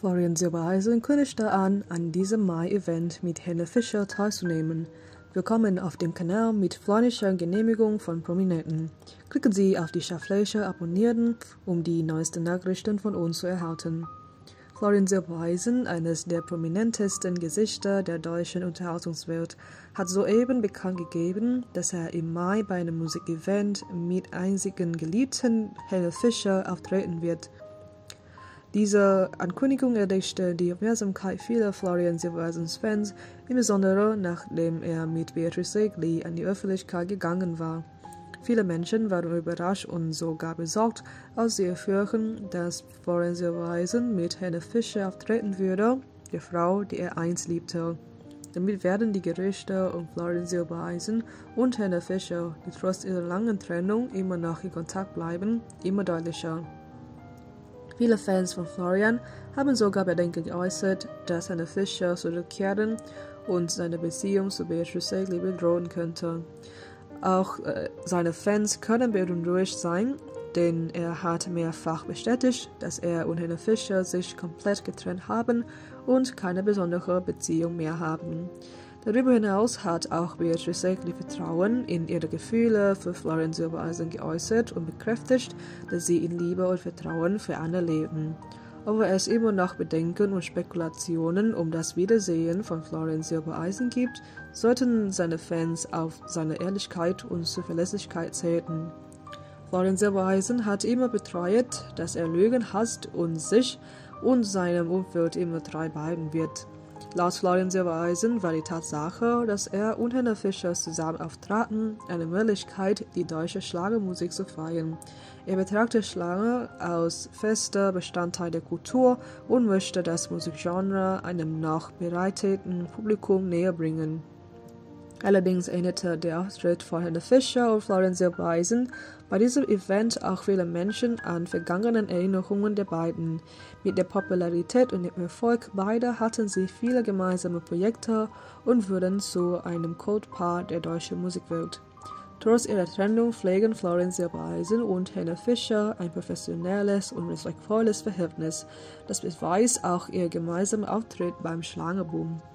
Florian Silbereisen kündigte an diesem Mai-Event mit Helene Fischer teilzunehmen. Willkommen auf dem Kanal mit freundlicher Genehmigung von Prominenten. Klicken Sie auf die Schaltfläche Abonnieren, um die neuesten Nachrichten von uns zu erhalten. Florian Silbereisen, eines der prominentesten Gesichter der deutschen Unterhaltungswelt, hat soeben bekannt gegeben, dass er im Mai bei einem Musikevent mit einzigen Geliebten Helene Fischer auftreten wird. Diese Ankündigung erregte die Aufmerksamkeit vieler Florian Silbereisens Fans, insbesondere nachdem er mit Beatrice Segli an die Öffentlichkeit gegangen war. Viele Menschen waren überrascht und sogar besorgt, als sie erfuhren, dass Florian Silbereisen mit Helene Fischer auftreten würde, der Frau, die er einst liebte. Damit werden die Gerüchte um Florian Silbereisen und Helene Fischer, die trotz ihrer langen Trennung immer noch in Kontakt bleiben, immer deutlicher. Viele Fans von Florian haben sogar Bedenken geäußert, dass Helene Fischer zurückkehren und seine Beziehung zu Beatrice Segli bedrohen könnte. Auch seine Fans können beunruhigt sein, denn er hat mehrfach bestätigt, dass er und Helene Fischer sich komplett getrennt haben und keine besondere Beziehung mehr haben. Darüber hinaus hat auch Beatrice Segli Vertrauen in ihre Gefühle für Florian Silbereisen geäußert und bekräftigt, dass sie in Liebe und Vertrauen füreinander leben. Obwohl es immer noch Bedenken und Spekulationen um das Wiedersehen von Florian Silbereisen gibt, sollten seine Fans auf seine Ehrlichkeit und Zuverlässigkeit zählen. Florian Silbereisen hat immer beteuert, dass er Lügen hasst und sich und seinem Umfeld immer treu bleiben wird. Laut Florian Silbereisen war die Tatsache, dass er und Helene Fischer zusammen auftraten, eine Möglichkeit, die deutsche Schlagermusik zu feiern. Er betrachtet Schlager als fester Bestandteil der Kultur und möchte das Musikgenre einem noch bereiteten Publikum näher bringen. Allerdings erinnerte der Auftritt von Helene Fischer und Florian Silbereisen bei diesem Event auch viele Menschen an vergangenen Erinnerungen der beiden. Mit der Popularität und dem Erfolg beider hatten sie viele gemeinsame Projekte und wurden zu einem Kultpaar der deutschen Musikwelt. Trotz ihrer Trennung pflegen Florian Silbereisen und Helene Fischer ein professionelles und respektvolles Verhältnis. Das beweist auch ihr gemeinsamer Auftritt beim Schlagerboom.